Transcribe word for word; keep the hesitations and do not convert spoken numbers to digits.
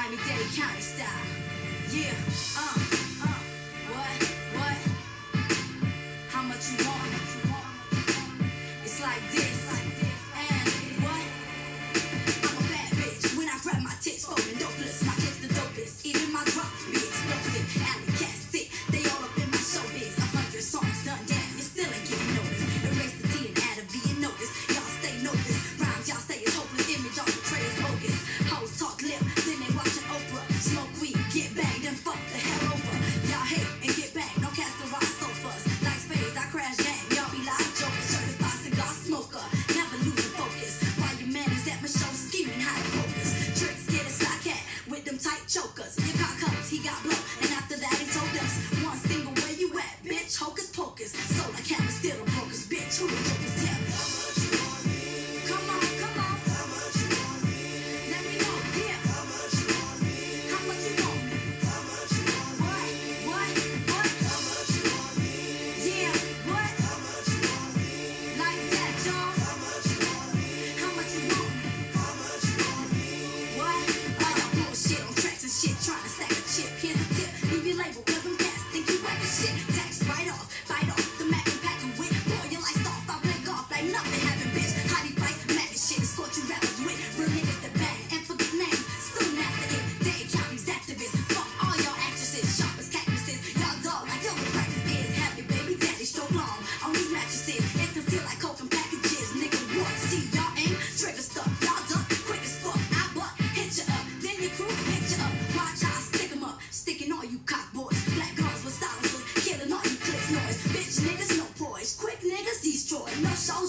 Miami-Dade County style. Yeah, uh, uh, what, what? How much you want? It's like this, and what? I'm a bad bitch when I grab my tits, fucking dopeless. My kids the dopest, even my drop be explosive. Alley cats sit, they all up in my showbiz. A hundred songs done, damn, you still ain't getting noticed. Erase the T and add a V and notice. Y'all stay noticed. Rhymes y'all say is hopeless, image y'all portray is bogus. Hoes talk lip, then they watching Oprah. Smoke weed, get banged, and fuck the hell over. Y'all hate and get banged, don't cast the rock sofas. Like spades, I crash gang, y'all be live jokers. Certified cigar smoker, never losing focus. While your man is at my show scheming high focus. Tricks get a sly cat with them tight chokers. Your cock comes, he got blow, and after that he told us one single where you at, bitch, hocus pocus. Sold like hammer, still a brokers, bitch, who the jokers tell me? Come on, come on. Let me know, yeah. How much you want me? What? What? What? Yeah, what? Like that, y'all. How much you want me? What? All y'all bullshit on tracks and shit, trying to stack a chip. Here's a tip, leave your label, cause them cats think you whack as shit. Tax right off, bite off, the Mac and pack and whip. Boy, your lights off, I blink off like nothing happened, bitch. Hottie bites, Mac and shit, scorch you rappers with. Real niggas that bang and forget names, soon after it. Dade County's activists, fuck all y'all actresses, sharp as cactuses. Y'all dog like yoga practice is heavy, baby daddy stroke long on these mattresses. It's concealed like coke and packages, nigga. What? See y'all aim, trigger stuff, y'all duck, quick as fuck. I butt, hit you up, then your crew hit you up. Watch how I stick 'em up, sticking all you cock boys. Black girls with silencers, killing all you clicks noise. Bitch niggas no poise, quick niggas destroy. No shows